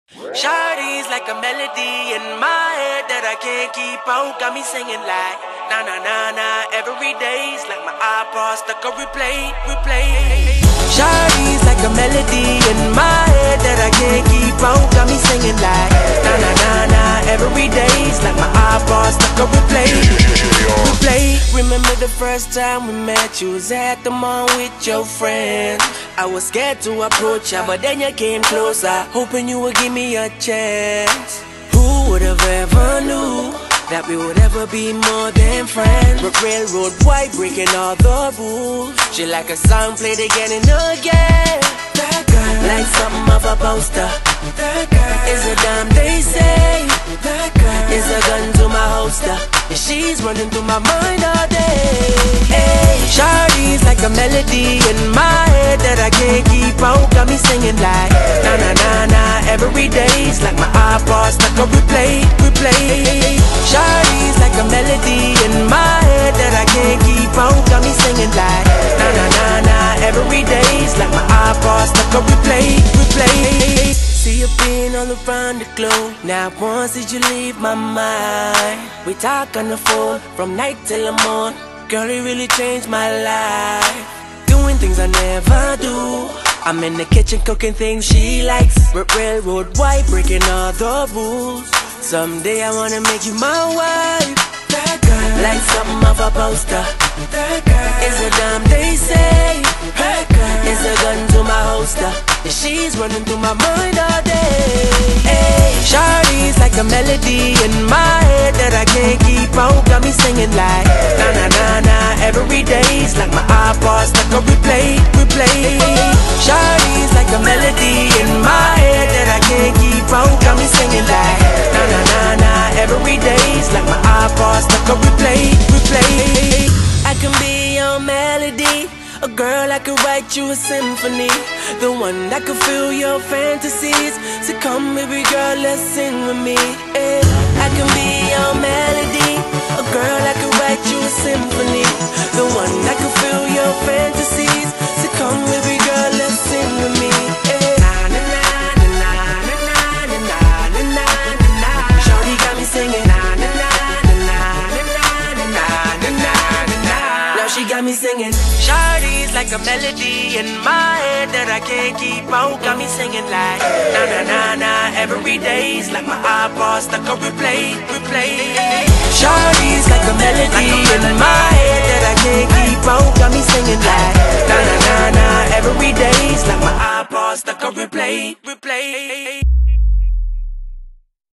Shawty's like a melody in my head that I can't keep out. Got me singing like na na na na. Every day's like my iPod stuck on replay. Shawty's like a melody in my head that I can't keep out. Got me singing like na na na na. Every day's like my iPod stuck on replay. Remember the first time we met? You was at the mall with your friends. I was scared to approach ya, but then you came closer, hoping you would give me a chance. Who would have ever knew that we would ever be more than friends? But railroad white, breaking all the rules. She like a song played again and again. That girl, like something of a poster. That girl is a dime, they say. That girl is a gun to my holster, and she's running through my mind all day. Hey, Shawty's like a melody in my head that I can't keep out. Got me singing like na na na na. Every day's like my iPod stuck on replay. Shawty's like a melody in my head that I can't keep out. Got me singing like na na na na. Every day's like my iPod stuck on replay. See you being all around the globe. Now once did you leave my mind? We talk on the phone from night till the morn. Girl, it really changed my life. Doing things I never do. I'm in the kitchen cooking things she likes. Railroad white, breaking all the rules. Someday I wanna make you my wife. That girl, like something of a poster. That girl is a dime, they say. That girl is a gun to my holster, and she's running through my mind all day. Hey, Shawty's like a melody in my head that I can't keep out. Got me singing like na na na na. Every day's like my iPod stuck on replay. Shawty's like a melody in my head that I can't keep out. Got me singing like na na na na. Every day's like my iPod stuck on replay. I can be your melody, a girl I could write you a symphony, the one that could fill your fantasies. So come baby girl, let's sing with me. I can be your melody, a girl I could write you a symphony, the one that could fill your fantasies. So come baby girl, let's sing with me. Shawty got me singing. She got me singing. Shawty's like a melody in my head that I can't keep out. Got me singing like na na na na. Every day's like my iPod stuck on replay. Shawty's like a melody in my head that I can't keep out. Got me singing like na na na na. Every day's like my iPod stuck on replay.